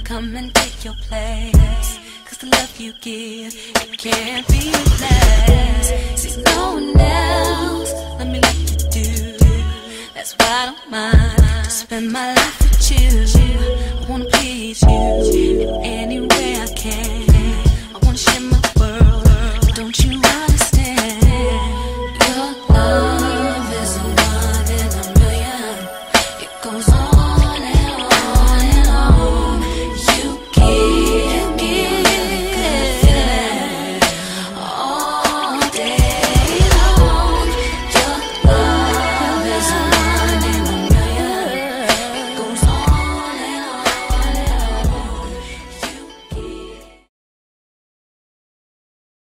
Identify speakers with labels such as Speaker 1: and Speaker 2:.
Speaker 1: come and take your place. Cause the love you give, it can't be replaced. See, no one else, let me let you do. That's why I don't mind to spend my life with you. I wanna please you.